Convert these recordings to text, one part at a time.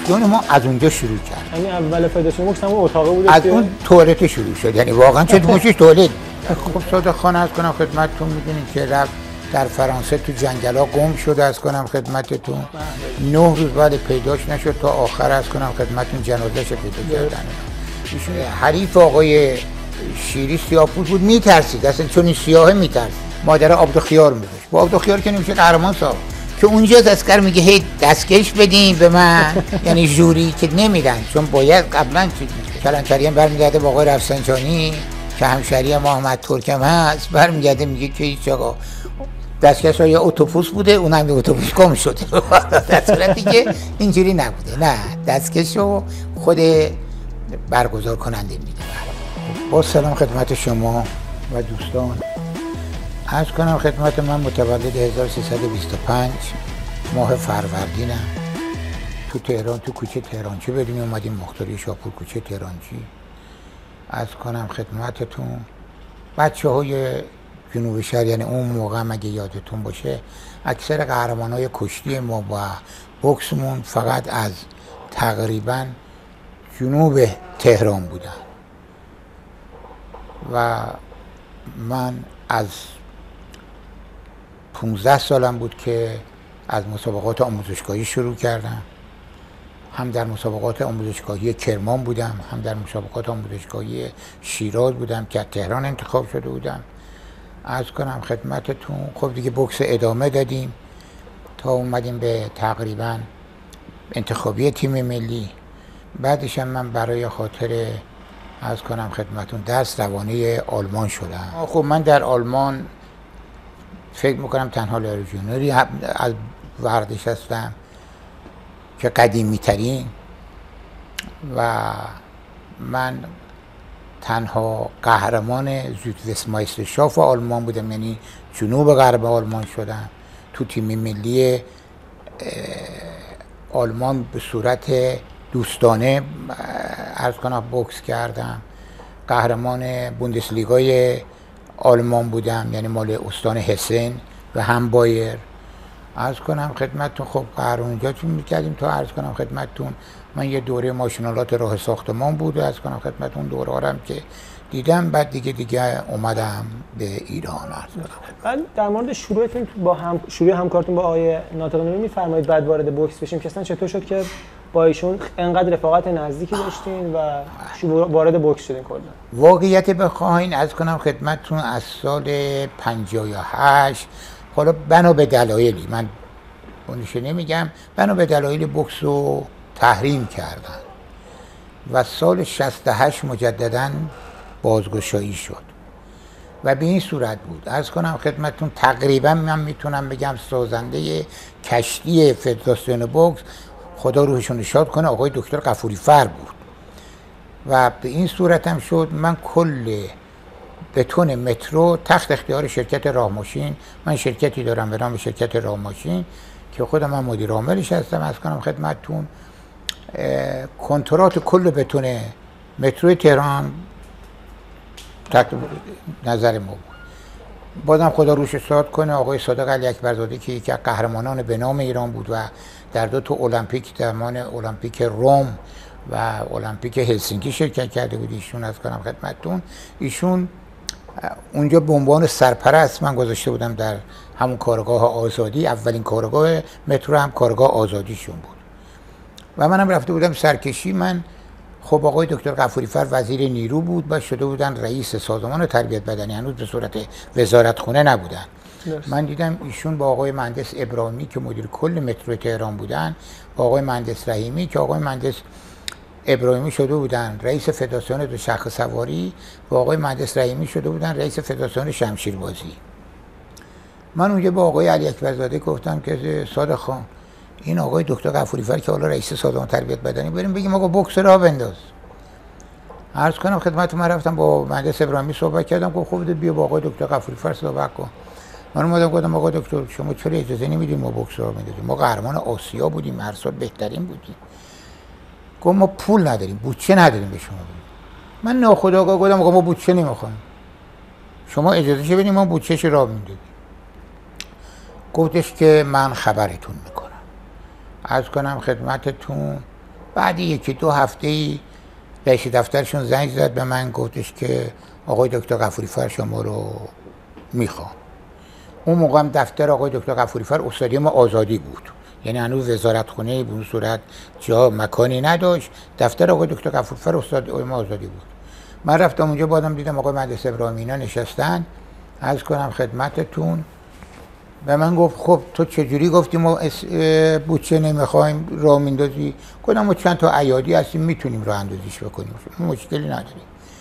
باشگاه ما از اونجا شروع کرد. یعنی اول فدراسیون بوکس همون اتاقه بود از اون توالت شروع شد، یعنی واقعا چه توشش توالت. خب صادق خان از کنم خدمتتون، میدونید که رفت در فرانسه تو جنگلا گم شد، از کنم خدمتتون 9 روز بعد پیداش نشد تا آخر از کنم خدمتتون جنازه‌اش پیدا کردن. ایشون حریف آقای شیری سیاه‌پوست بود، میترسید اصلا، چون این سیاهه میترسید. مادر عبدالخیار میگفت با عبدالخیار که نمیشه قهرمان ساخت، که اونجا دستگر میگه هی دستکش بدین به من یعنی جوری که نمیدن، چون باید قبلا کلانتری هم برمیگرده با آقای رفسنجانی که همشهری محمد ترکم هست، برمیگرده میگه که هیچ آقا دستکش های اتوبوس بوده، اونم یه اتوبوس گم شده. در صورتی که اینجوری نبوده، نه دستکش رو خود برگزار کننده میده. با سلام خدمت شما و دوستان، عرض کنم خدمت من متولد 1325 ماه فروردینم، تو تهران، تو کوچه تهرانچی بدونی اومدیم، مختاری شاپور کوچه تهرانچی. عرض کنم خدمتتون بچه های جنوب شهر، یعنی اون موقع اگه یادتون باشه اکثر قهرمان های کشتی ما و بوکسمون فقط از تقریبا جنوب تهران بودن و من از 15 سالم بود که از مسابقات آموزشگاهی شروع کردم. هم در مسابقات آموزشگاهی کرمان بودم، هم در مسابقات آموزشگاهی شیراز بودم که از تهران انتخاب شده بودم. عرض کنم خدمتتون خب دیگه بوکس ادامه دادیم تا اومدیم به تقریبا انتخابی تیم ملی. بعدش هم من برای خاطر عرض کنم خدمتتون درس روانه آلمان شدم. خب من در آلمان فکر میکنم تنها لژیونری از ورزش هستم که قدیمی ترین و من تنها قهرمان زودوستمایسترشاف آلمان بودم، یعنی جنوب غرب آلمان شدم. تو تیم ملی آلمان به صورت دوستانه عرض کنم بوکس کردم. قهرمان بوندسلیگای آلمان بودم، یعنی مال استان هسن و هم بایر. عرض کنم خدمتتون خب قهرمانیاتون میکردیم تا عرض کنم خدمتتون من یه دوره ماشینالات راه ساختمان بود، عرض کنم خدمتتون دوره‌ام که دیدم. بعد دیگه اومدم به ایران. عرض کنم بعد در مورد شروعتون با شروع همکارتون با آقای ناطق‌نوری میفرمایید بعد وارد بوکس بشیم که اصلا چطور شد که با ایشون انقدر رفاقت نزدیکی داشتین و وارد بوکس شدین کلا؟ واقعیت بخواین عرض کنم خدمتتون از سال 58 حالا بنا به دلایلی، من اونش نمیگم، بنا به دلایل بوکس رو تحریم کردن و سال 68 مجددا بازگشایی شد و به این صورت بود. عرض کنم خدمتتون تقریبا من میتونم بگم سازنده کشتی فدراسیون بوکس، خدا روحشون شاد کنه، آقای دکتر غفوری فر بود و به این صورت هم شد من کل بتون مترو تحت اختیار شرکت راهماشین، من شرکتی دارم به نام شرکت راهماشین که خودم من مدیر عاملش هستم. از کنم خدمتتون کنترات کل بتون مترو تهران تحت نظر ما بود. بازم خدا روش شاد کنه آقای صادق علی اکبرزاده که یکی از قهرمانان به نام ایران بود و در 2 تا المپیک، زمان المپیک روم و المپیک هلسینکی شرکت کرده بود. ایشون از کنم خدمتتون ایشون اونجا به عنوان سرپرست من گذاشته بودم در همون کارگاه آزادی، اولین کارگاه مترو هم کارگاه آزادیشون بود و منم رفته بودم سرکشی. من خب آقای دکتر غفوری فر وزیر نیرو بود و شده بودن رئیس سازمان تربیت بدنی، هنوز به صورت وزارت خونه نبودن. من دیدم ایشون با آقای مهندس ابراهیمی که مدیر کل مترو تهران بودن، با آقای مهندس رحیمی که آقای مهندس ابراهیمی شده بودن رئیس فدراسیون دوچرخه سواری و آقای مهندس رحیمی شده بودن رئیس فدراسیون شمشیربازی. من اونجا با آقای علی اکبرزاده گفتم که صادق خان این آقای دکتر غفوری فر که حالا رئیس سازمان تربیت بدنی، بریم بگیم آقا بوکس راه بنداز. عرض کنم خدمت من رفتم با مهندس ابراهیمی صحبت کردم، گفت خب بیا با آقای دکتر غفوری فر صحبت کن. من اومدم گفتم آقا دکتر شما چرا اجازه نمیدید ما بوکس راه بندازیم؟ ما قهرمان آسیا بودیم، هر سال بهترین بودیم. گفت ما پول نداریم، بودجه نداریم به شما بدیم. من ناخودآگاه گفتم آقا ما بودجه نمیخوایم، شما اجازه بدید ما بودجهش راه میندازیم. گفتش که من خبرتون میکنم. عرض کنم خدمتتون بعد یکی دو هفته‌ای رئیس دفترشون زنگ زد به من، گفتش که آقای دکتر غفوری‌فر شما رو میخوام. اون موقع هم دفتر آقای دکتر غفوری‌فر استادیوم ما آزادی بود، یعنی هنوز وزارتخونه به اون صورت جا مکانی نداشت. دفتر آقای دکتر غفوری‌فر استادیوم آزادی بود. من رفتم اونجا، بعدم دیدم آقای مهندس ابراهیمی اینا نشستن. عرض کنم خدمتتون، به من گفت خب تو چجوری گفتی ما بودجه نمیخوایم راه میندازی؟ گفتم ما چند تا ایادی هستیم میتونیم راه اندازیش بکنیم، مشکلی نداریم.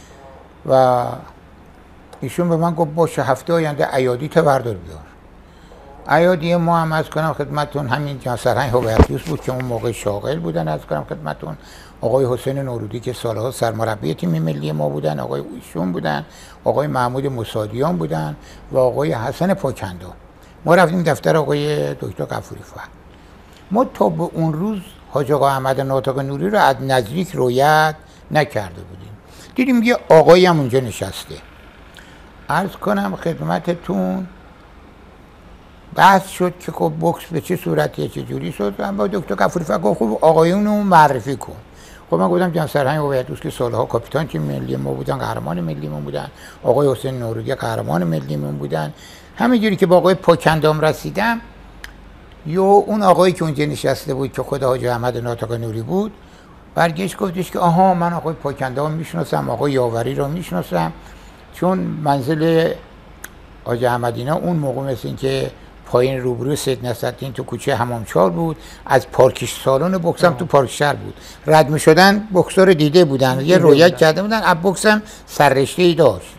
و ایشون به من گفت باشه هفته آینده ایادی تا بردار بیار. ایادی ما هم از کنم خدمتتون همین جان سرهنگ هویت‌دوست بود که اون موقع شاغل بودن. از کنم خدمتتون آقای حسین نورودی که سالها سرمربی تیم ملی ما بودن، آقای ایشون بودن، آقای محمود مصادیان بودن و آقای حسن پاکندان. ما رفتیم دفتر آقای دکتر غفوری‌فر. ما تا به اون روز حاج آقا احمد ناطق نوری رو از نزدیک رؤیت نکرده بودیم. دیدیم یه آقایی هم اونجا نشسته. عرض کنم خدمتتون بحث شد که خب بوکس به چه صورتیه چه جوری شد. من با دکتر غفوری‌فر گفت خب آقایون رو معرفی کن. خب من گفتم جان سرهنگ هویت‌دوست که سالها کاپیتان تیم ملی ما بودن، قهرمان ملی ما بودن، آقای حسین نورودی قهرمان ملی ما بودن. همینجوری که با آقای پاکندام رسیدم، اون آقایی که اونجا نشسته بود که خود حاج احمد ناطق نوری بود برگشت گفتش که آها من آقای پاکندام میشناسم، آقای یاوری رو میشناسم، چون منزل حاج احمد اینا اون موقع مثل این که پایین روبرو سید نصرالدین تو کوچه حمامچال بود، از پارکش سالن بوکس هم تو پارک شهر بود. رد می‌شدن بوکس‌ها رو دیده بودن، یه رویت کرده بودن، از بوکس هم سررشته‌ای داشت.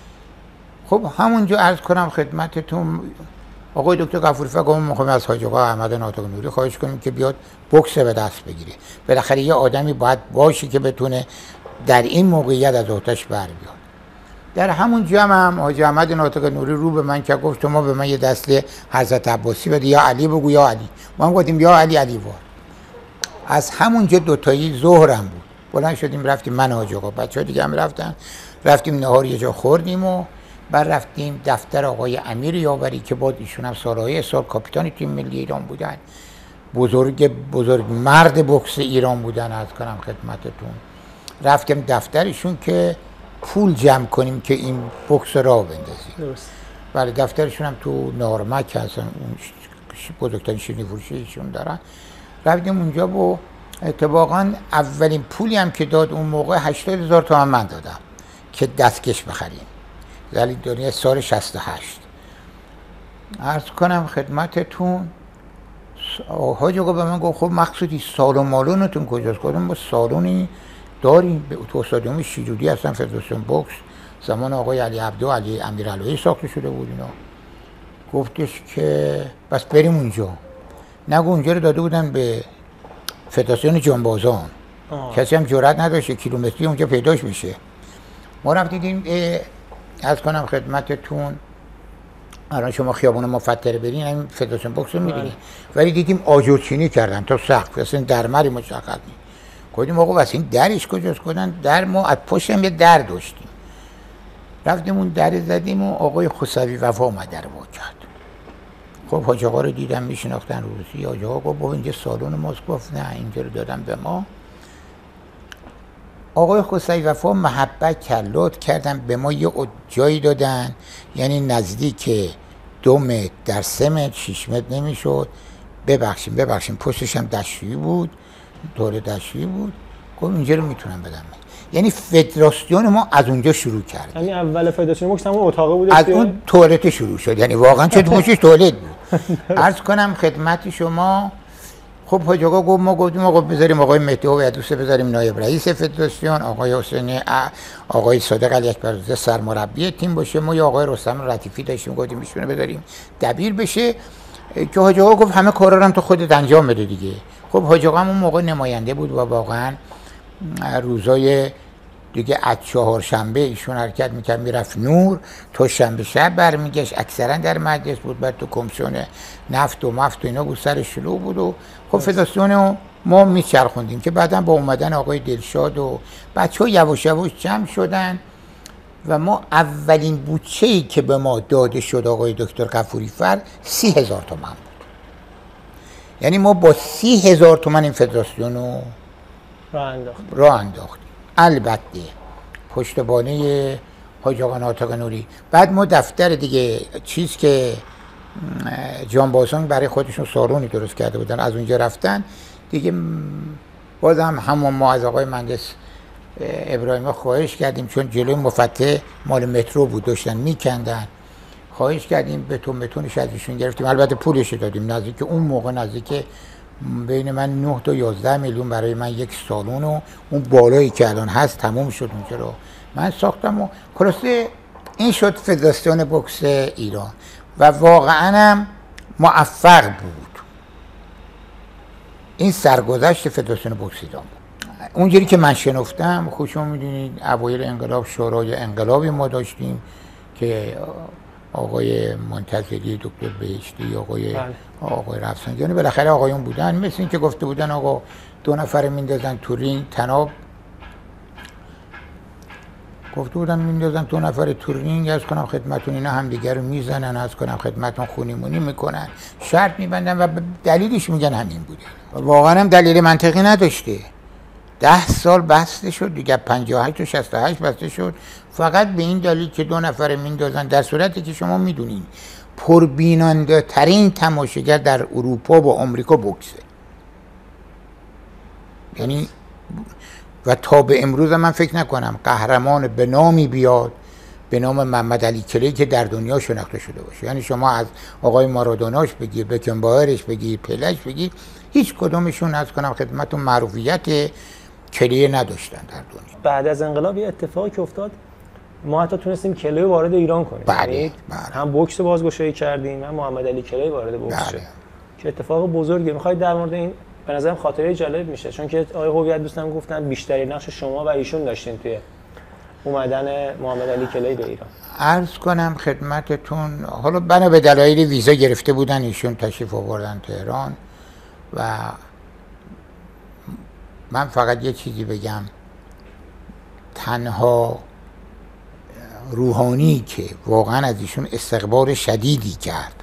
خب همونجا عرض کنم خدمتتون آقای دکتر غفوری‌فر گفت می‌خوام از حاج آقا احمد ناطق نوری خواهش کنیم که بیاد بوکس به دست بگیره. بالاخره یه آدمی باید باشه که بتونه در این موقعیت از آتش بر بیاد. در همون جمع هم حاج احمد ناطق نوری رو به من که گفت شما به من یه دست حضرت عباسی بده، یا علی بگو یا علی. ما هم گفتیم یا علی علی وار. از همونجا دوتایی ظهرم بود، بلند شدیم رفتیم من و حاج آقا، بچه‌ها دیگه هم رفتیم نهار یه جا خوردیم و بعد رفتیم دفتر آقای امیر یاوری که بعد ایشون هم سالهای سال کاپیتان تیم ملی ایران بودن، بزرگ مرد بوکس ایران بودن. از کنم خدمتتون رفتیم دفترشون که پول جمع کنیم که این بوکس را بندازیم. درست. بله دفترشون هم تو نارمک هستن، اون بزرگترین شیرینی فروشی ایشون دارن. رفتیم اونجا و اتفاقا اولین پولی هم که داد اون موقع 80,000 تومان من دادم که دستکش بخریم. ولی دنیا سال 68. عرض کنم خدمتتون حاج آقا به من گفت خب مقصودی سالن مالونتون کجاست؟ گفتم ما سالونی داریم تو استادیوم شیرودی هستن، فدراسیون بوکس زمان آقای علی عبدو علی امیرعلویی ساخته شده بود اینا. گفتش که بس بریم اونجا. نگو اونجا رو داده بودن به فدراسیون جانبازان، کسی هم جرئت نداشت کیلومتری اونجا پیداش بشه. ما رفتیم از کنم خدمتتون الان شما خیابون مفتر برین این فدراسیون بوکس رو می‌بینید، ولی دیدیم آجرچینی کردن تا سقف، اصلا درمری مشخص نیست. گفتیم آقا واسه این درش کجاست؟ گفتن در ما از پشت هم یه در داشتیم. رفتیم اون در زدیم و آقای خسروی وفا اومد در وا کرد. خب حاج آقا رو دیدم میشناختن روسی. حاج آقا گفت بابا اینجا سالن ماست. گفت نه اینجا رو دادم به ما. آقای خسروی وفا محبت کرد، لطف کردن به ما یه جایی دادن، یعنی نزدیک 2 متر در 3 متر 6 متر نمیشد. ببخشیم پشتش هم دستشویی بود، دور دستشویی بود. گفت اینجا رو میتونم بدم. یعنی فدراسیون ما از اونجا شروع کرد. یعنی اول فدراسیون بوکس همون اتاقه بود از اون توالت شروع شد، یعنی واقعا چه توشش توالت بود. عرض کنم خدمت شما خب حاج آقا گفت ما گفتیم آقا بذاریم آقای مهدی هویت‌دوست بذاریم نایب رئیس فدراسیون، آقای حسینی آقای صادق علی اکبرزاده سرمربی تیم باشه، ما یا آقای رستم لطیفی داشتیم گفتیم میشونه بذاریم دبیر بشه، که حاج آقا گفت همه کارا رو هم تو خودت انجام بده دیگه. خب حاج آقا اون موقع نماینده بود و واقعا روزای دیگه از چهارشنبه ایشون حرکت میکرد میرفت نور، تا شنبه شب برمیگشت، اکثرا در مجلس بود، بعد تو کمیسیون نفت و مفت و اینا بود، سر شلوغ بود و خب فدراسیون ما میچرخوندیم که بعدا با اومدن آقای دلشاد و بچه‌ها یواش یواش جمع شدن و ما اولین بودجه‌ای که به ما داده شد آقای دکتر غفوری‌فر 30,000 تومان بود. یعنی ما با 30,000 تومان این فدراسیون رو راه انداختیم. البته پشتبانه حاج آقا ناطق نوری. بعد ما دفتر دیگه چیز که جان باسان برای خودشون سالونی درست کرده بودن، از اونجا رفتن دیگه. بازم همون ما از آقای مهندس ابراهیم خواهش کردیم، چون جلوی مفتح مال مترو بود داشتن میکندن، خواهش کردیم بتونش از ایشون گرفتیم. البته پولش دادیم، نزدیک اون موقع نزدیک بین من 9 تا 11 میلیون برای من یک سالن و اون بالایی که الان هست تموم شد اونجا رو من ساختم. و خلاصه این شد فدراسیون بوکس ایران و واقعا هم موفق بود. این سرگذشت فدراسیون بوکس ایران بود. اونجوری که من شنفتم، خودشون میدونید اوایل انقلاب شورای انقلابی ما داشتیم که آقای منتظری، دکتر بهشتی، آقای رفسنجانی، بالاخره آقایون بودن، مثل این که گفته بودن آقا 2 نفر میندازن تو رینگ تناب، گفته بودن میندازن 2 نفر تو رینگ، از کنم خدمتون اینا هم دیگر رو میزنن، از کنم خدمتون خونیمونی میکنن، شرط میبندن و دلیلش میگن همین بوده. واقعا هم دلیل منطقی نداشته. 10 سال بسته شد دیگه، 58 و 68 بسته شد، فقط به این دلیل که 2 نفر میندازن، در صورتی که شما میدونین پربیننده ترین تماشاگر در اروپا و آمریکا بوکسه. یعنی و تا به امروز من فکر نکنم قهرمان به نامی بیاد به نام محمد علی کلی که در دنیا شناخته شده باشه. یعنی شما از آقای مارادوناش بگیر، بکنباورش بگیر، پلش بگیر، هیچ کدومشون از کنم خدمتتون معروفیت کلیه نداشتن در دنیا. بعد از انقلاب یه اتفاقی که افتاد، ما حتی تونستیم کلیه وارد ایران کنیم. بله. هم بوکس بازگشایی کردیم، هم محمد علی کلی وارد بوکس شد که اتفاق بزرگی. میخواید در مورد این به نظرم خاطره جالب میشه، چون که آقای هویت دوستم گفتن بیشتری نقش شما و ایشون داشتین توی اومدن محمد علی کلی به ایران. عرض کنم خدمتتون، حالا بنا به دلایل ویزا گرفته بودن ایشون تشریف آوردن تهران و من فقط یه چیزی بگم، تنها روحانی که واقعا از ایشون استقبال شدیدی کرد،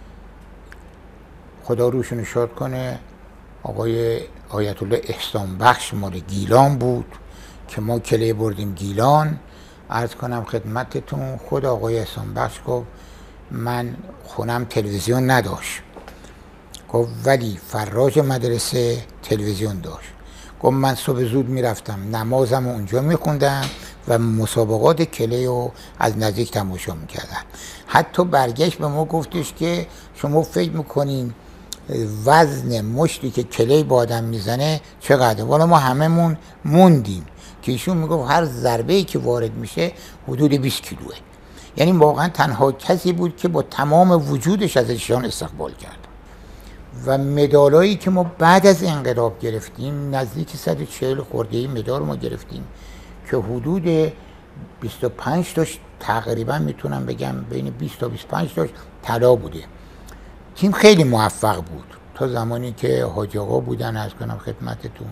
خدا روشون شاد کنه، آقای آیت الله احسان بخش مال گیلان بود که ما کلیه بردیم گیلان. عرض کنم خدمتتون، خود آقای احسان بخش گفت من خونم تلویزیون نداشت، گفت ولی فراش مدرسه تلویزیون داشت. گفت من صبح زود میرفتم نمازم اونجا میخوندم و مسابقات کلیه رو از نزدیک تماشا میکردم. حتی برگشت به ما گفتش که شما فکر میکنین وزن مشتی که کلی با آدم میزنه چقدر؟ والا ما هممون موندیم که ایشون میگفت هر ضربه‌ای که وارد میشه حدود 20 کیلوه. یعنی واقعا تنها کسی بود که با تمام وجودش از ایشان استقبال کرد. و مدالایی که ما بعد از انقلاب گرفتیم، نزدیک 140 خرده‌ای مدال ما گرفتیم که حدود 25 تاش تقریبا میتونم بگم بین 20 تا 25 تاش طلا بوده. تیم خیلی موفق بود تا زمانی که حاج آقا بودن، از کنم خدمتتون،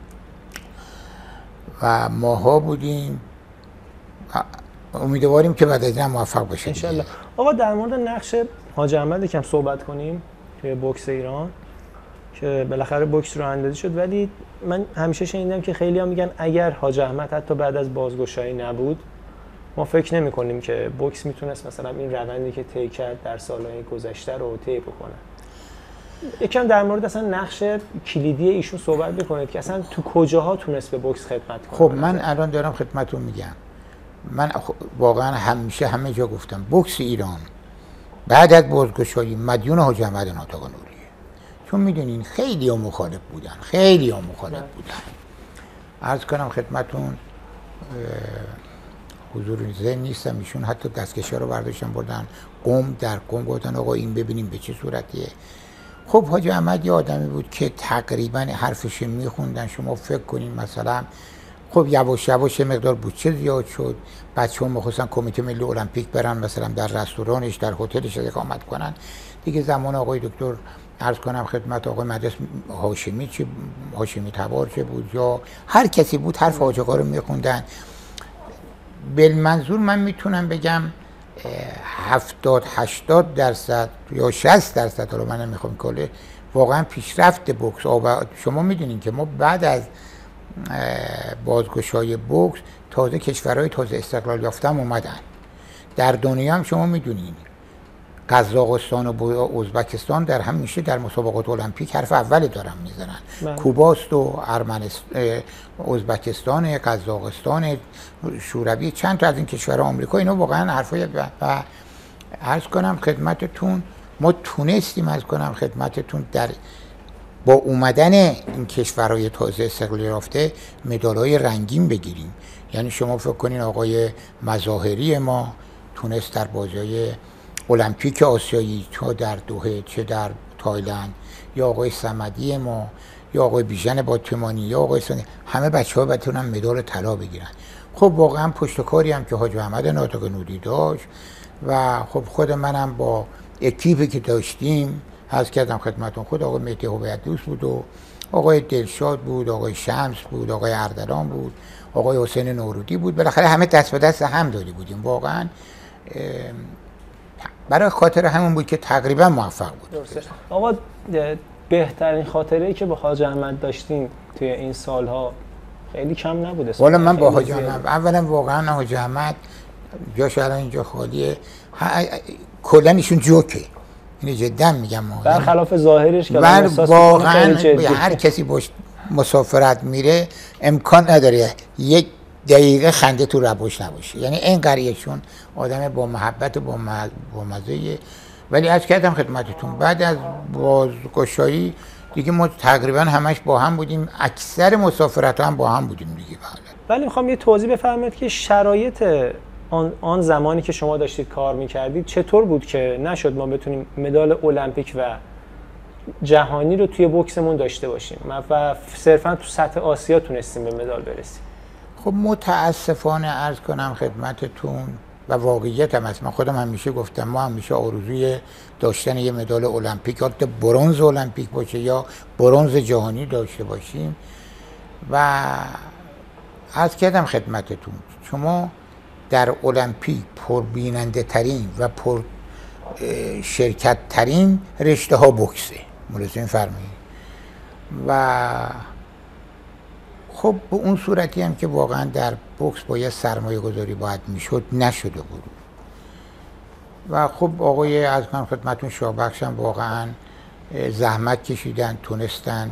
و ماها بودیم. امیدواریم که بعد از این موفق بشه ان شاءالله. آقا در مورد نقش حاج احمد یکم صحبت کنیم توی بوکس ایران که بالاخره بوکس رو اندازی شد، ولی من همیشه شنیدم که خیلی‌ها میگن اگر حاج احمد حتی بعد از بازگشایی نبود، ما فکر نمی‌کنیم که بوکس میتونست مثلا این روندی که طی کرد در سالهای گذشته رو طی بکنه. یکم در مورد اصلا نقش کلیدی ایشون صحبت بکنید که اصلا تو کجاها تونست به بوکس خدمت کنه. خب من الان دارم خدمتتون میگم، من واقعا همیشه همه جا گفتم بوکس ایران بعد از بازگشایی مدیون حاج احمد ناطق نوریه. چون میدونین خیلی ها مخالف بودن، عرض کنم خدمتتون، حضور ذهن نیستم، ایشون حتی دستکشا رو برداشتن بردن قم در قم، گفتن آقا این ببینیم به چه صورتیه. خب حاج احمد یه آدمی بود که تقریبا حرفش میخوندن. شما فکر کنین مثلا خب یواش یواش مقدار بودجه زیاد شد، بچه‌ها می‌خواستن کمیته ملی المپیک برن مثلا در رستورانش در هتلش اقامت کنن دیگه. زمان آقای دکتر عرض کنم خدمت آقای مهندس هاشمی، چه هاشمی تبار چه بود یا هر کسی بود، حرف حاج آقا رو میخوندن. بالمنظور من میتونم بگم 70-80% یا 60%، رو من نمیخوام کله، واقعا پیشرفت بوکس. شما میدونین که ما بعد از بازگشایی بوکس تازه کشورهای تازه استقلال یافته هم اومدن. در دنیا هم شما میدونید قزاقستان و ازبکستان در همیشه در مسابقات المپیک حرف اولی دارن میزنن. کوباست و ازبکستان، قزاقستان، شوروی، چند تا از این کشورها، آمریکا، اینا واقعا حرفای و عرض کنم خدمتتون ما تونستیم خدمتتون در با اومدن این کشورهای تازه استقلال یافته مدال‌های رنگین بگیریم. یعنی شما فکر کنین آقای مظاهری ما تونست در بازی‌های المپیک آسیایی چه در دوحه چه در تایلند، یا آقای صمدی ما، یا آقای بیژن باتمانی، یا آقای سانی، همه بچه‌ها بتونن مدال طلا بگیرن. خب واقعا پشتکاری هم که حاج محمد ناطق نودی داشت و خب خود منم با اکیپی که داشتیم عرض کردم خدمتون، خود آقای مهدی هویدوست بود و آقای دلشاد بود، آقای شمس بود، آقای اردلان بود، آقای حسین نورودی بود. بالاخره همه دست به دست هم داده بودیم. واقعا برای خاطر همون بود که تقریبا موفق بود. آقا بهترین خاطره‌ای که با حاج احمد داشتین توی این سالها خیلی کم نبوده؟ والا من با حاج احمد اولا واقعا حاج احمد جاش الان اینجا خالیه، کلا ایشون جوکه، اینو جدا میگم، برخلاف ظاهرش که واقعا هر کسی باش مسافرت میره امکان نداره یک دقیقه خنده تو ربوش نباشه. یعنی اینقدر ایشون آدم با محبت و با مزه. ولی عرض کردم خدمتتون بعد از بازگشایی دیگه ما تقریبا همش با هم بودیم، اکثر مسافرت هم با هم بودیم دیگه. ولی میخوام یه توضیح بفرمایید که شرایط آن زمانی که شما داشتید کار میکردید چطور بود که نشد ما بتونیم مدال المپیک و جهانی رو توی بوکسمون داشته باشیم و صرفا تو سطح آسیا تونستیم به مدال برسیم؟ خب متاسفانه عرض کنم خدمتتون و واقعیت هم هست، من خودم همیشه گفتم ما همیشه آرزوی داشتن یه مدال المپیک، حتی برنز المپیک باشه یا برنز جهانی داشته باشیم. و عرض کردم خدمتتون شما در المپیک پربیننده ترین و پر شرکت ترین رشته ها بوکسه، ملاحظه فرمایید. و خب به اون صورتی هم که واقعا در بوکس باید سرمایه گذاری باید میشد نشده بود. و خب آقای از کنم خدمتون شاهبخش هم واقعا زحمت کشیدن، تونستن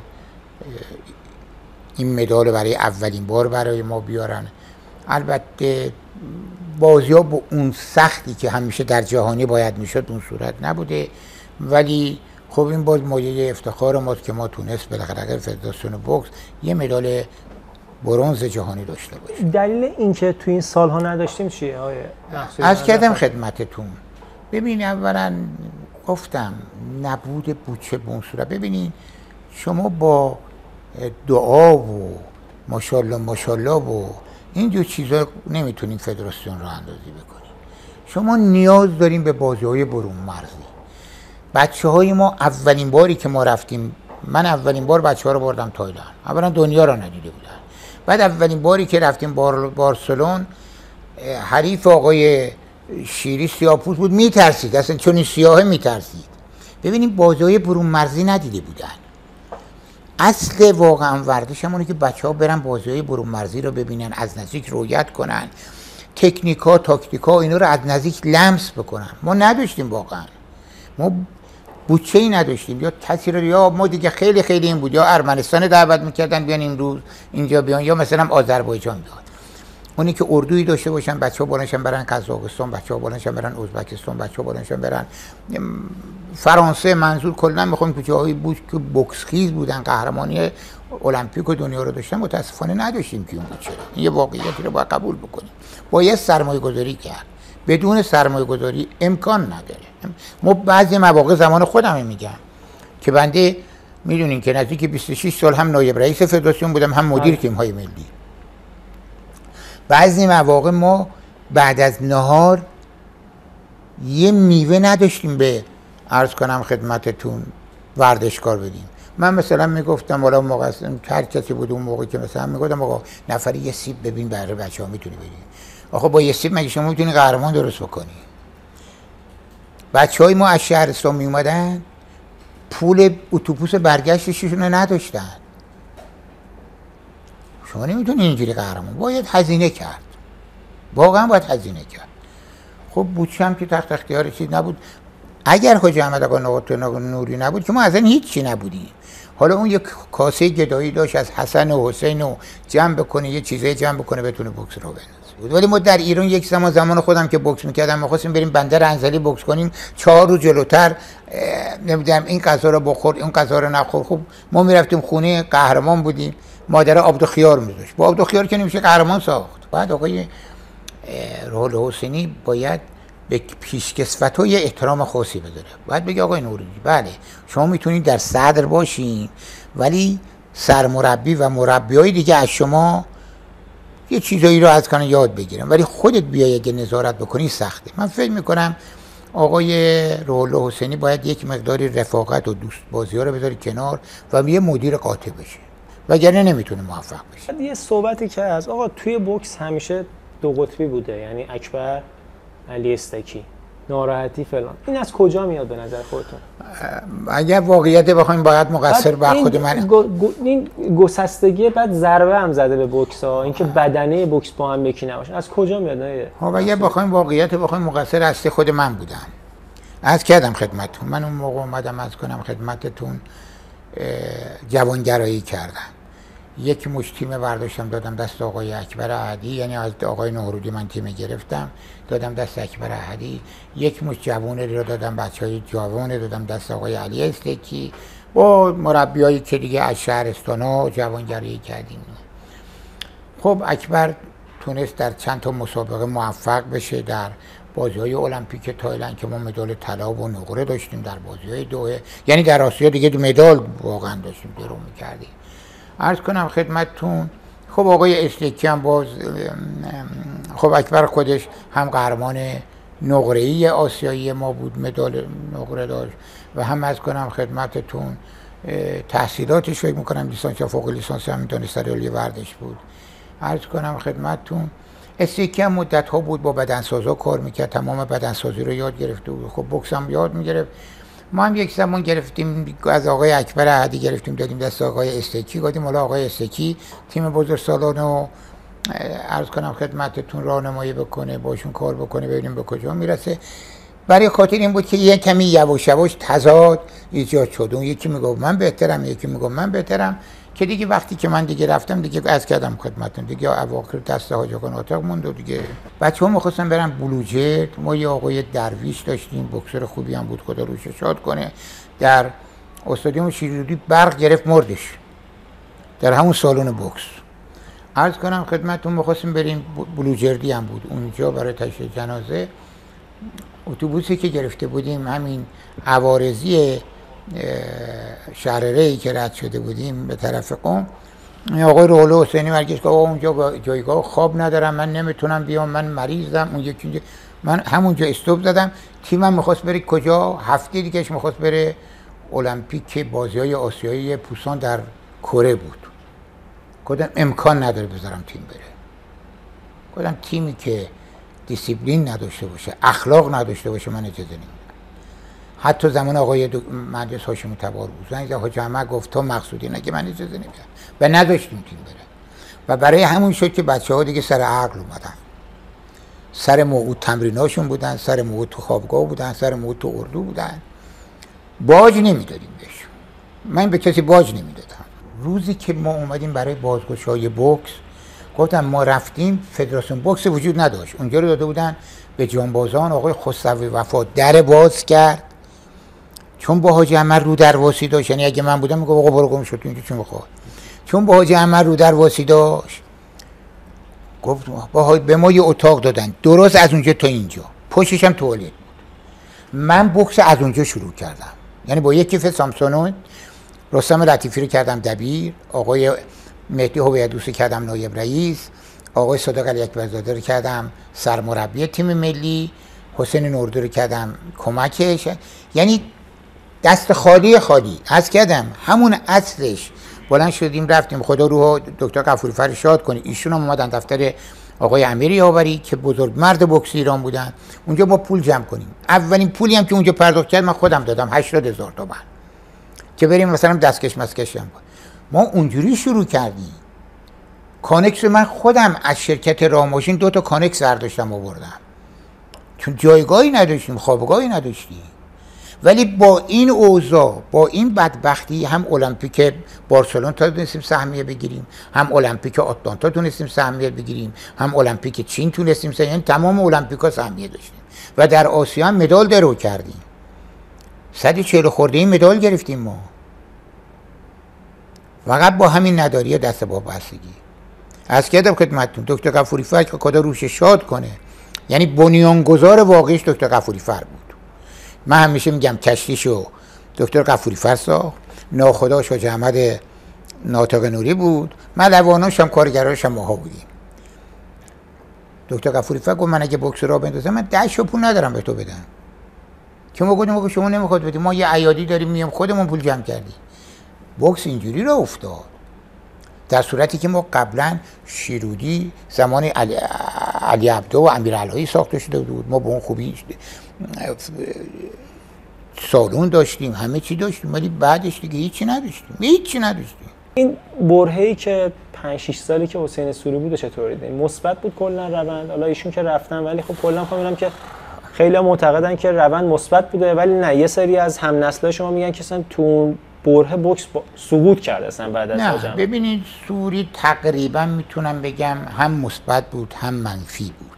این مدال برای اولین بار برای ما بیارن. البته بازی ها با اون سختی که همیشه در جهانی باید میشد اون صورت نبوده، ولی خب این باز مایه افتخار ماست که ما تونست بالاخره اگر فدراسیون بوکس یه مدال برنز جهانی داشته باشه. دلیل اینکه تو این سالها نداشتیم چیه آقای محسودی؟ عرض کردم خدمتتون، ببین اولا گفتم نبود بودجه به اون صورت. ببینید شما با دعا و ماشاءالله ماشاءالله و این دو چیزا نمیتونین فدراسیون رو اندازی بکنین. شما نیاز داریم به بازی‌های برون مرزی. بچه‌های ما اولین باری که ما رفتیم، من اولین بار بچه‌ها رو بردم تایلند، اولا دنیا رو ندیده بودن. بعد اولین باری که رفتیم بارسلون، حریف آقای شیری سیاه‌پوست بود، میترسید اصلا، چون این سیاهه میترسید. ببینیم بازی‌های برون مرزی ندیده بودن. اصل واقعا ورزش همونه که بچه‌ها برن بازی‌های برون مرزی رو ببینن، از نزدیک رؤیت کنن، تکنیکا تاکتیکا اینا رو از نزدیک لمس بکنن. ما نداشتیم واقعا، ما بودجه‌ای نداشتیم، یا کسی رو، یا ما دیگه خیلی این بود، یا ارمنستان دعوت می‌کردن بیان امروز اینجا بیان، یا مثلا آذربایجان بیان. اونی که اردویی داشته باشن بچه‌ها بلندشن برن قزاقستان، بچه‌ها بلندشن برن ازبکستان، بچه‌ها بلندشن برن فرانسه. منظور کلا میخوام که جایی بود که بوکسخیز بودن، قهرمانی المپیک و دنیا رو داشتن، متاسفانه نداشتیم که اون بود. چرا این یه واقعیتی رو باید قبول بکنیم. باید سرمایه‌گذاری کرد، بدون سرمایه‌گذاری امکان نداره. ما بعضی مواقع زمان خودم میگم که بنده میدونین که نزدیک 26 سال هم نایب رئیس فدراسیون بودم، هم مدیر تیم‌های ملی. بعضی مواقع ما بعد از نهار یه میوه نداشتیم به عرض کنم خدمتتون ورزشکار بدیم. من مثلا میگفتم والا موقع هر کسی بود اون موقع که مثلا میگفتم آقا نفری یه سیب ببین برای بچه‌ها میتونی بدی. آخه با یه سیب مگه شما میتونی قهرمان درست بکنی؟ بچهای ما از شهرستان می اومدن پول اتوبوس برگشتشون رو نداشتن. شما نمیتونی اینجوری قهرمان، باید هزینه کرد، واقعا باید هزینه کرد. خب بودجه هم که تحت اختیار چیز نبود. اگر حاج احمد آقا نوری نبود که ما اصلا هیچی نبودیم. حالا اون یک کاسه گدایی داشت از حسن و حسین و جمع بکنه، یه چیزای جمع بکنه بتونه بوکس رو بندازه. ولی ما در ایران یک زمان خودم که بوکس میکردم می‌خواستیم بریم بندر انزلی بوکس کنیم، 4 روز جلوتر نمیدونم این غذا رو بخور اون غذا رو نخور. خب ما میرفتیم خونه، قهرمان بودیم، مادر آب و خیار میذاشت، با آب و خیار که نمیشه قهرمان ساخت. بعد آقای روح الله حسینی باید به پیشکسوت‌های احترام خاصی بذاره. باید بگه آقای نوری بله شما میتونید در صدر باشین، ولی سرمربی و مربیای دیگه از شما یه چیزایی رو از کنه یاد بگیرن، ولی خودت بیای اگه نظارت بکنی سخته. من فکر میکنم آقای روح الله حسینی باید یک مقداری رفاقت و دوست بازی ها رو بذاری کنار و یه مدیر قاطع بشه، وگرنه نمیتونه موفق بشه. یه صحبتی که از آقا توی بوکس همیشه دو قطبی بوده، یعنی اکبر علی استکی، ناراحتی فلان، این از کجا میاد به نظر خودتون؟ اگر واقعیت بخوایم باید مقصر بر خود من. این گسستگی بعد ضربه هم زده به بوکس ها، اینکه بدنه بوکس با هم یکی نباشه، از کجا میاد؟ نه ها اگر بخوایم واقعیت بخوایم مقصر اصلی خود من بودم. عرض کردم خدمتتون، من اون موقع اومدم از کنم خدمتتون جوانگرایی کردم، یک مش تیم برداشتم دادم دست آقای اکبر احدی، یعنی از آقای نهرودی من تیم گرفتم دادم دست اکبر احدی، یک مش جوونه رو دادم بچهای جوونه دادم دست آقای علی استکی، با مربیایی که دیگه از شهرستانا جوانگرایی کردیم. خب اکبر تونست در چند تا مسابقه موفق بشه، در بازی‌های المپیک تایلند که ما مدال طلا و نقره داشتیم، در بازی‌های دوحه، یعنی در آسیا دیگه مدال واقعا داشتیم درو می‌کردیم. عرض کنم خدمتتون خب آقای استکی هم باز خب اکبر خودش هم قهرمان نقره‌ای آسیایی ما بود، مدال نقره داشت، و هم عرض کنم خدمتتون تحصیلاتش فکر می‌کنم لیسانس یا فوق لیسانس هم دانشگاه عالی ورزش بود. عرض کنم خدمتتون استکی هم مدت‌ها بود با بدنسازا کار می‌کرد، تمام بدنسازی رو یاد گرفته بود، خب بوکس هم یاد می‌گرفت. ما هم یک زمان گرفتیم از آقای اکبر احدی گرفتیم دادیم دست آقای استکی، گفتیم حالا آقای استکی تیم بزرگسالان رو عرض کنم خدمتتون راهنمایی بکنه، باشون کار بکنه، ببینیم به کجا میرسه. برای خاطر این بود که یه کمی یواش یواش تضاد ایجاد شد، اون یکی میگفت من بهترم، یکی میگفت من بهترم، که دیگه وقتی که من دیگه رفتم دیگه از کردم خدمتتون دیگه اواخر دست حاج آقا ناطق موند و دیگه بچه‌ها می‌خواستن برن بلوجرد. ما یه آقای درویش داشتیم بوکسور خوبی هم بود خدا روش شاد کنه، در استادیوم شیرودی برق گرفت مردش در همون سالن بوکس. عرض کنم خدمتتون می‌خواستیم بریم بلوجردی هم بود اونجا برای تشییع جنازه، اتوبوسی که گرفته بودیم همین عوارضی شهرره‌ای که رد شده بودیم به طرف قم، آقای روح الله حسینی مرگش که اونجا جایگاه خواب ندارم، من نمیتونم بیام، من مریضم. اون یکی من همونجا استوب زدم. تیمم میخواست بره کجا؟ هفته دیگهش میخواست بره المپیک بازی‌های آسیایی پوسان در کره بود. گفتم امکان نداره بذارم تیم بره. گفتم تیمی که دیسیپلین نداشته باشه، اخلاق نداشته باشه، من اجازه نمیدم. حتی زمان آقای مهندس هاشمی تبار بود زنگ زد حاج احمد گفت تو مقصودی نگه، من اجازه نمیدم و نذاشتیم تیم بره. و برای همون شد که بچه‌ها دیگه سر عقل اومدن، سر موعود تمریناشون بودن، سر موعود تو خوابگاه بودن، سر موعود تو اردو بودن. باج نمیدادیم بهشون، من به کسی باج نمیدادم. روزی که ما اومدیم برای بازگشایی بوکس، گفتم ما رفتیم فدراسیون بوکس وجود نداشت، اونجا رو داده بودن به جانبازان. آقای خسروی وفا در باز کرد، چون با حاج احمد رو در واسی داشت، یعنی اگه من بودم میگم آقا برو گم شد اینجا چون بخواد، چون با حاج احمد رو در واسی داشت، گفت به ما یه اتاق دادن درست از اونجا تا اینجا، پشتش هم توالت بود. من بوکس از اونجا شروع کردم، یعنی با یک کیف سامسونون رستم لطیفی رو کردم دبیر، آقای مهدی هویدوسی کردم نایب رئیس، آقای صادق علی اکبرزاده رو کردم سرمربی تیم ملی، حسین نوردی رو کردم کمکش، یعنی دست خالی از کردم. همون اصلش بلند شدیم رفتیم، خدا روح دکتر غفوری فر شاد کنه، ایشون هم اومدن دفتر آقای امیر یاوری که بزرگ مرد بوکس ایران بودن، اونجا ما پول جمع کنیم. اولین پولی هم که اونجا پرداخت کرد من خودم دادم 80,000 تومان که بریم مثلا دستکش مسکش هم. ما اونجوری شروع کردیم کانکس من خودم از شرکت راماشین 2 تا کانکس برداشتم آوردم، چون جایگاهی نداشتیم، خوابگاهی نداشتیم. ولی با این اوضاع، با این بدبختی، هم المپیک بارسلون تا تونستیم سهمیه بگیریم، هم المپیک آتلانتا تونستیم سهمیه بگیریم، هم المپیک چین تونستیم یعنی تمام المپیکا سهمیه داشتیم و در آسیا هم مدال درو کردیم. 140 خورده این مدال گرفتیم ما، فقط با همین نداری دست وابستگی. از کردم خدمتتون دکتر غفوری فر که خدا روش شاد کنه، یعنی بنیانگذار واقعیش دکتر غفوری فر بود. من همیشه میگم کشتیشو دکتر غفوری فر ساخت، ناخداش حاج احمد ناطق نوری بود، ملواناش هم کارگراش هم ماها بودیم. دکتر غفوری فر گفت من اگه بوکس را بندازم من 10 پول ندارم به تو بدم. که ما گفتیم شما نمیخواد بدیم، ما یه عیادی داریم میام خودمون پول جمع کردیم. بوکس اینجوری را افتاد، در صورتی که ما قبلا شیرودی زمان علی عبدو و امیرعلایی ساخته شده بود، ما با اون خوبی سالون داشتیم، همه چی داشتیم، ولی بعدش دیگه هیچی نداشتیم. این برهه‌ای که 5-6 سالی که حسین سوری بود چطوری دیدین؟ مثبت بود کلا روند؟ حالا ایشون که رفتن، ولی خب کلا میگم که خیلی معتقدن که روند مثبت بوده، ولی نه، یه سری از هم نسلای شما میگن که اصلا تو برهه بوکس سقوط کرده اصلا بعد از نه. ببینید سوری تقریبا میتونم بگم هم مثبت بود هم منفی بود.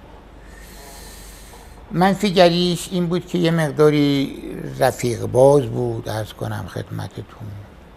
منفی گریش این بود که یه مقداری رفیق باز بود، عرض کنم خدمتتون.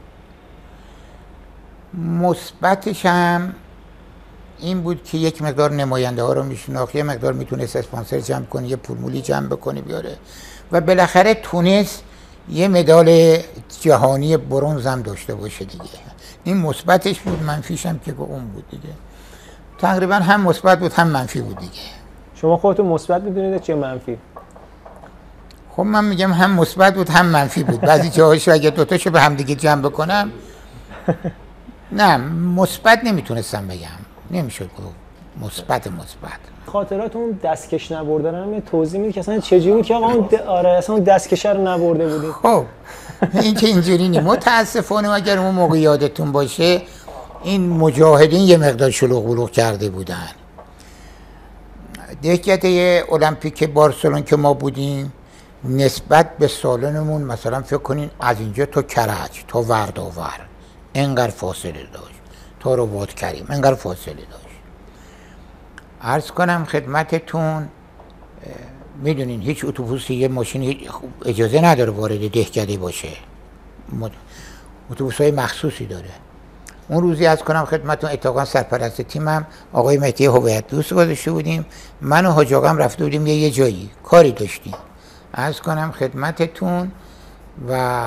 مثبتش هم این بود که یک مقدار نماینده ها رو میشناخت، یه مقدار میتونست اسپانسر جمع کنه، یه پولمولی جمع بکنه بیاره و بالاخره تونست یه مدال جهانی برنز هم داشته باشه دیگه. این مثبتش بود. منفیش هم که اون بود دیگه. تقریبا هم مثبت بود هم منفی بود دیگه. شما خودتون مثبت میدونید چه منفی؟ خب من میگم هم مثبت بود هم منفی بود. بعضی جاهاشو اگه دوتاشو به هم دیگه جمع بکنم نه مثبت نمیتونستم بگم، نمیشد گفت مثبت. خاطرات اون دستکش نبردن هم یه توضیح میدید که اصلا چجوری بود که آقا اون آره اصلا اون دستکش رو نبرده بودید؟ خب این که اینجوری نیست. متاسفانه اگر اون موقع یادتون باشه این مجاهدین یه مقدار شلوغ بلوغ کرده بودن. دهکده المپیک بارسلون که ما بودیم نسبت به سالنمون مثلا فکر کنین از اینجا تا کرج تا ورداور انقدر فاصله داشت، تا رباط کریم انقدر فاصله داشت. عرض کنم خدمتتون میدونین هیچ اتوبوسی یه ماشین اجازه نداره وارد دهکده باشه، اتوبوس‌های مخصوصی داره. اون روزی عرض کنم خدمتتون اتاقان سرپرست تیمم آقای مهدی هویت دوست گذاشته بودیم، من و حاج آقام رفته بودیم یه جایی کاری داشتیم. عرض کنم خدمتتون و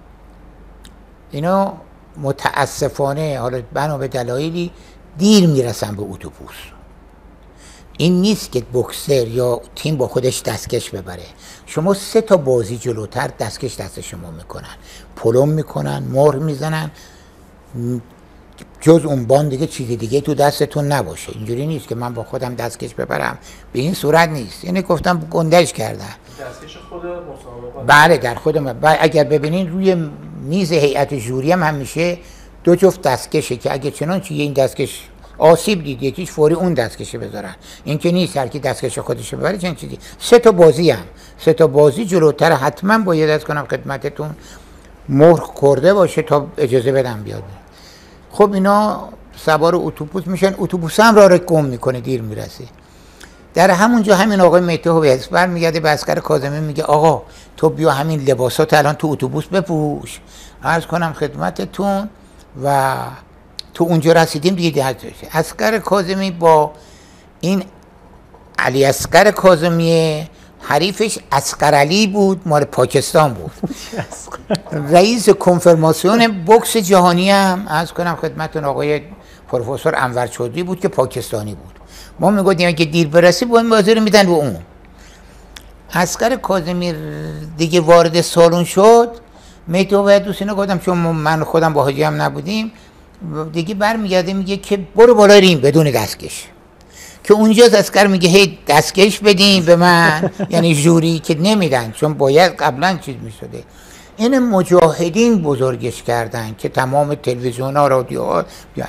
اینا متاسفانه حالا بنا به دلایلی دیر میرسن به اتوبوس. این نیست که بوکسر یا تیم با خودش دستکش ببره، شما 3 تا بازی جلوتر دستکش دست شما میکنن، پلم میکنن، مهر میزنن، جز اون بان دیگه چیزی دیگه تو دستتون نباشه. اینجوری نیست که من با خودم دستکش ببرم، به این صورت نیست. یعنی گفتم گندش کردن. دستکش خود مسابقات؟ بله در خود اگر ببینین روی میز هیئت جوری هم همیشه 2 جفت دستکشه که اگه چنانچه این دستکش آسیب دید یکیش فوری اون دستکشه بذارن. این که نیست هر کی دستکش خودش ببره چنین چیزی. 3 تا بازی هم 3 تا بازی جلوتر حتما باید از کنم خدمتتون مهر کرده باشه تا اجازه بدم بیاد. خب اینا سوار اتوبوس میشن، اتوبوس هم راه گم میکنه، دیر میرسه. در همونجا همین آقای مهدی هویت برمیگرده به عسکر کاظمی میگه آقا تو بیا همین لباسات الان تو اتوبوس بپوش. عرض کنم خدمتتون و تو اونجا رسیدیم دیگه عسکر کاظمی با این علی اصغر کاظمی حریفش اصغر علی بود، مال پاکستان بود. رئیس کنفرماسیون بوکس جهانی هم عرض کنم خدمتتون آقای پروفسور انور چودری بود که پاکستانی بود. ما میگفتیم که دیر برسی با این بازی رو میدن به اون. اصغر کاظمی دیگه وارد سالن شد، مهدی هویت دوست اینو گفتم چون من خودم با حاجی هم نبودیم دیگه، برمیگرده میگه که برو بالای ریم بدون دستکش. که اونجا اصغر میگه هی دستکش بدین به من، یعنی جوری که نمیدن چون باید قبلا چیز میشده. این مجاهدین بزرگش کردن که تمام تلویزیون ها رادیوها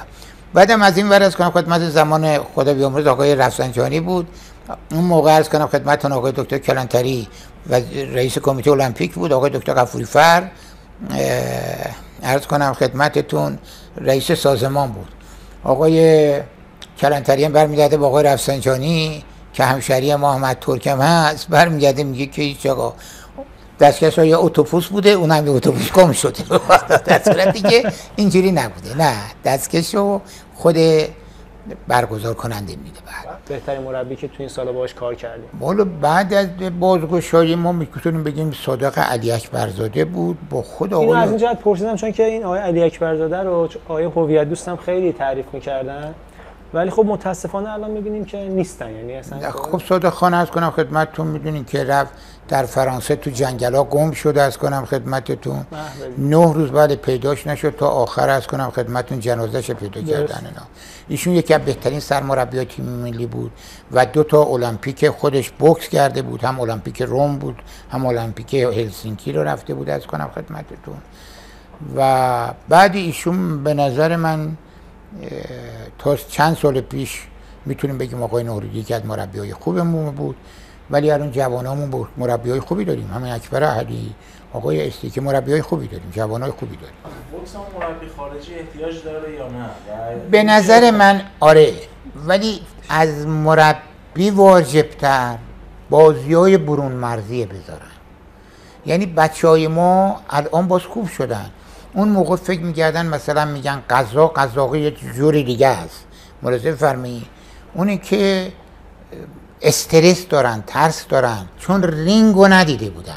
بعدم از این ور از کنم خدمت زمان خدا بیامرز آقای رفسنجانی بود. اون موقع از کنم خدمتتون آقای دکتر کلانتری و رئیس کمیته المپیک بود، آقای دکتر غفوری فر عرض کنم خدمتتون رئیس سازمان بود. آقای کلانتری هم برمیگرده با آقای رفسنجانی که همشهری محمد ترکم هست، برمیگرده میگه که هیچ آقا دستکش های اتوبوس بوده، اون هم اتوبوس گم شده. در صورت دیگه اینجوری نبوده، نه دستکش رو خود برگزار کننده میده. بهترین مربی که تو این سالا باهاش کار کردیم. والا بعد از بازگشایی ما میتونیم بگیم صادق علی اکبرزاده بود با خود آقای. اینو از اینجا پرسیدم چون که این آقای علی اکبرزاده رو آقای هویت دوستم خیلی تعریف میکردن، ولی خب متاسفانه الان میبینیم که نیستن. یعنی اصلا خب صادق خان از کنم خدمتتون میدونین که رفت در فرانسه تو جنگلا گم شده از کنم خدمتتون. 9 روز بعد پیداش نشد تا آخر از کنم خدمتتون جنازه‌اش پیدا کردن اینا. ایشون یکی از بهترین سرمربیای تیم ملی بود و 2 تا المپیک خودش بوکس کرده بود، هم المپیک روم بود هم المپیک هلسینکی رو رفته بود از کنم خدمتتون. و بعد ایشون به نظر من تا چند سال پیش میتونیم بگیم آقای نوریدی یکی از مربیای خوبمون بود، ولی الان جوانامون بود مربیای خوبی داریم، همین اکبر احدی، آقای استی که مربیای خوبی داریم، جوانای خوبی داریم. بوکس هم مربی خارجی احتیاج داره یا نه؟ به نظر من آره، ولی از مربی واجب‌تر بازیای برون مرزی بذارن. یعنی بچهای ما الان باز خوب شدن. اون موقع فکر می‌کردن مثلا میگن قزاق یه جوری دیگه است. ملاحظه فرمی اونی که استرس دارن، ترس دارن، چون رینگو ندیده بودن.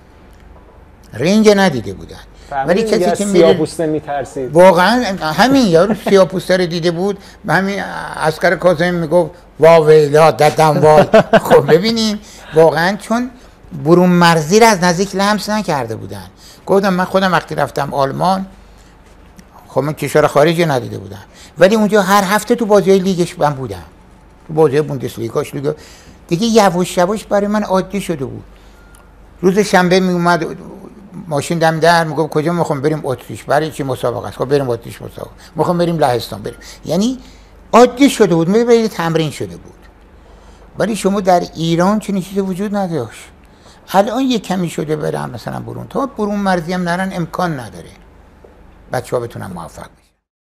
ولی کسی که سیاه‌پوسته میترسید. واقعا همین یارو سیاه‌پوسته رو دیده بود، همین عسکر کاظمی میگفت واویلا ددم وای. خب ببینین واقعا چون برون مرزی رو از نزدیک لمس نکرده بودن. گفتم من خودم وقتی رفتم آلمان، خب من کشور خارجی ندیده بودم، ولی اونجا هر هفته تو بازی‌های لیگش من بودم، تو بازی بوندسلیگاش لیگا دیگه یواش یواش برای من عادی شده بود. روز شنبه می اومد ماشین دم در میگفت کجا میخوام بریم اتریش، برای چی مسابقه است؟ خب بریم اتریش مسابقه، میخوام بریم لهستان بریم. یعنی عادی شده بود، میبرید تمرین شده بود. ولی شما در ایران چنین چیزی وجود نداشت. الان یه کمی شده برم مثلا برون، تا برون مرزی هم نرن امکان نداره بچه‌ها بتونن موفق